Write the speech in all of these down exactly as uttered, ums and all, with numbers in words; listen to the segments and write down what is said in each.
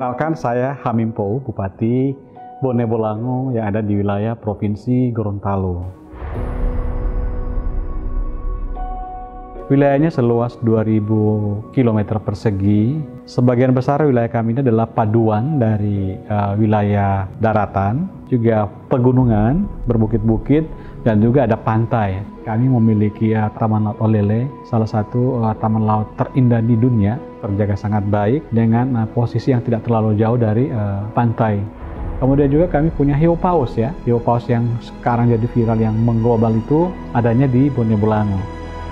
Perkenalkan, saya Hamim Pou, Bupati Bone Bolango yang ada di wilayah Provinsi Gorontalo. Wilayahnya seluas dua ribu kilometer persegi. Sebagian besar wilayah kami ini adalah paduan dari uh, wilayah daratan, juga pegunungan, berbukit-bukit, dan juga ada pantai. Kami memiliki uh, Taman Laut Olele, salah satu uh, taman laut terindah di dunia, terjaga sangat baik dengan uh, posisi yang tidak terlalu jauh dari uh, pantai. Kemudian juga kami punya hiu paus ya, hiu paus yang sekarang jadi viral yang mengglobal itu adanya di Bone Bolango.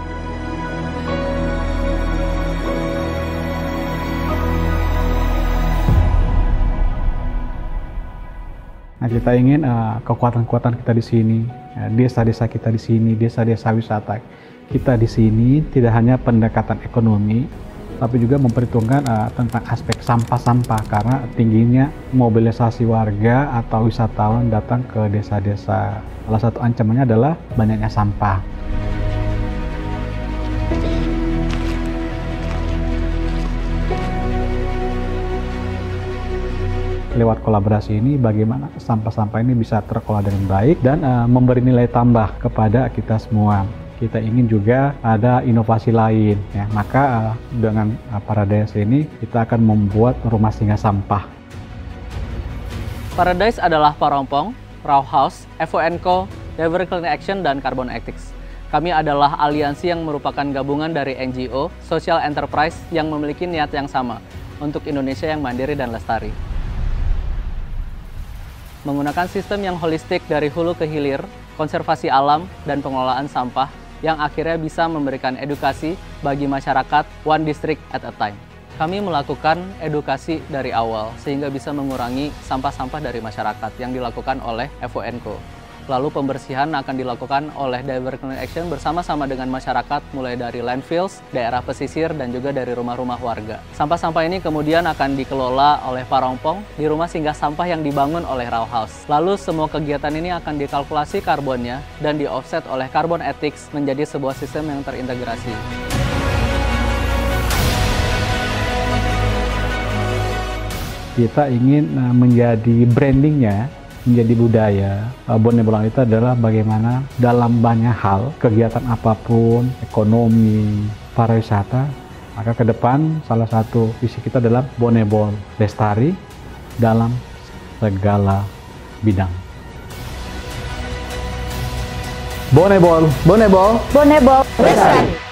Nah, kita ingin uh, kekuatan-kekuatan kita di sini, ya, desa-desa kita di sini, desa-desa wisata kita di sini tidak hanya pendekatan ekonomi, tapi juga memperhitungkan uh, tentang aspek sampah-sampah karena tingginya mobilisasi warga atau wisatawan datang ke desa-desa. Salah satu ancamannya adalah banyaknya sampah. Lewat kolaborasi ini, bagaimana sampah-sampah ini bisa terkelola dengan baik dan uh, memberi nilai tambah kepada kita semua. Kita ingin juga ada inovasi lain, ya. Maka uh, dengan uh, Paradise ini kita akan membuat rumah singgah sampah. Paradise adalah Parompong, Raw House, F O N C O, Diver Climate Action, dan Carbon Ethics. Kami adalah aliansi yang merupakan gabungan dari N G O, social enterprise yang memiliki niat yang sama untuk Indonesia yang mandiri dan lestari. Menggunakan sistem yang holistik dari hulu ke hilir, konservasi alam, dan pengelolaan sampah yang akhirnya bisa memberikan edukasi bagi masyarakat one district at a time. Kami melakukan edukasi dari awal sehingga bisa mengurangi sampah-sampah dari masyarakat yang dilakukan oleh F O N C O. Lalu pembersihan akan dilakukan oleh Diver Climate Action bersama-sama dengan masyarakat mulai dari landfills, daerah pesisir, dan juga dari rumah-rumah warga. Sampah-sampah ini kemudian akan dikelola oleh Parompong di rumah singgah sampah yang dibangun oleh Raw House. Lalu semua kegiatan ini akan dikalkulasi karbonnya dan di-offset oleh Carbon Ethics menjadi sebuah sistem yang terintegrasi. Kita ingin uh, menjadi brandingnya, menjadi budaya. Bone Bolango itu adalah bagaimana dalam banyak hal, kegiatan apapun, ekonomi, pariwisata, maka ke depan salah satu visi kita adalah Bone Bol lestari dalam segala bidang. Bone Bol, Bone Bol, Bone Bol lestari.